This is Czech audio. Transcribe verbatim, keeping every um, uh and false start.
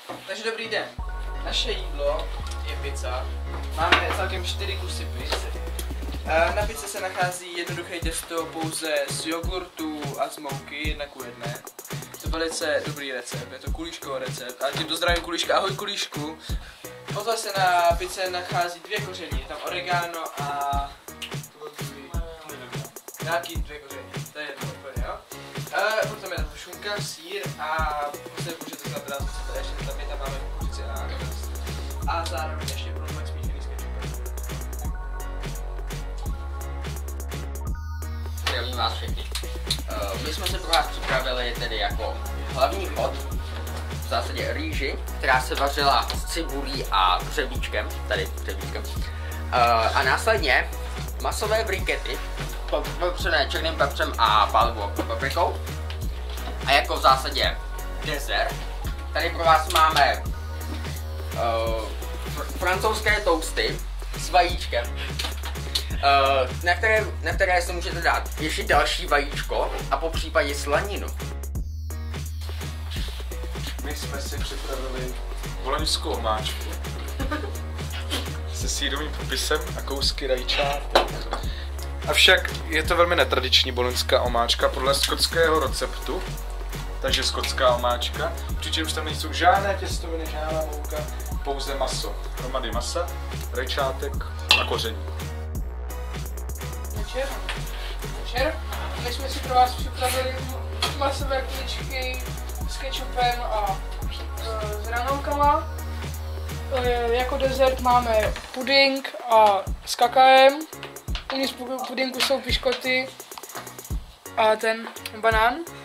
Takže dobrý den. Naše jídlo je pizza. Máme celkem čtyři kusy pizzy. Na pizze se nachází jednoduché těsto pouze z jogurtu a z mouky, jedna ku jedné. To je velice dobrý recept, je to kulíškový recept. A tímto zdravím Kulíška, ahoj Kulíšku. Potom se na pizze nachází dvě koření, je tam oregano a... Nějaký dvě koření, to je jedno úplně, jo. Uh, potom je tam šunka, sýr a prostě můžete zabrat, co chcete ještě, tam je tam máme kukuřici a a zároveň ještě průmek smíšený s kečupem. Zdravím vás všechny. Uh, my jsme se pro vás připravili tedy jako hlavní chod, v zásadě rýži, která se vařila s cibulí a hřebíčkem, tady hřebíčkem. Uh, a následně masové brikety, popřené černým pepřem a pálivou paprikou. A jako v zásadě dezert, tady pro vás máme uh, fr francouzské toasty s vajíčkem, uh, na, které, na které si můžete dát ještě další vajíčko a po případě slaninu. My jsme si připravili boloňskou omáčku se sírovým popisem a kousky rajčátek. Avšak je to velmi netradiční boloňská omáčka podle skotského receptu, takže skotská omáčka, přičemž tam nejsou žádné těstoviny, žádná mouka, pouze maso. Hromady masa, rajčátek a koření. Večer. Večer. My jsme si pro vás připravili masové kuličky s kečupem a e, s hranolkama. E, jako dezert máme puding a s kakaem. Uvnitř pudinku jsou piškoty a ten banán.